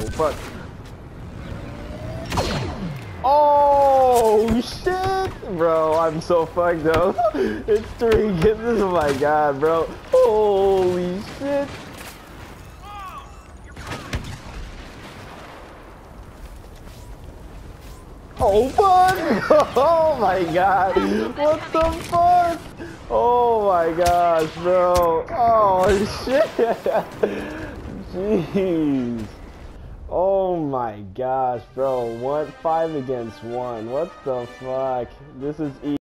fuck. Oh shit, bro! I'm so fucked up. It's 3 kills. Oh my god, bro! Holy shit! Oh fuck! Oh my god! What the fuck? Oh my gosh, bro! Oh shit! Jeez! Oh my gosh, bro! What 5 against 1? What the fuck? This is easy.